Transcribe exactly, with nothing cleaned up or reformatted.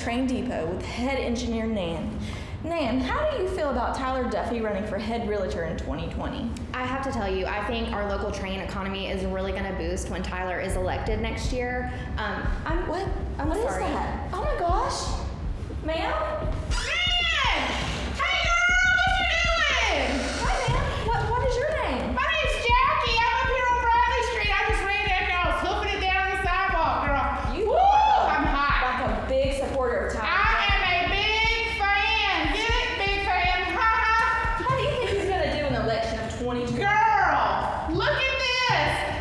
Train Depot with head engineer Nan. Nan, how do you feel about Tyler Duffy running for head realtor in twenty twenty? I have to tell you, I think our local train economy is really going to boost when Tyler is elected next year. Um, I'm What? I'm What is sorry. that? Oh my gosh. Ma'am? Man! Hey girl, what you doing? Hi, ma'am. What, what is your name? My name's Jackie. I'm up here on Bradley Street. I just ran that girl, hoofing it down the sidewalk, girl. You Woo! are I'm hot. like a big supporter of Tyler. I am a big fan. Get it, big fan? Ha ha. How do you think he's going to do in the election of twenty twenty? Girl, look at this.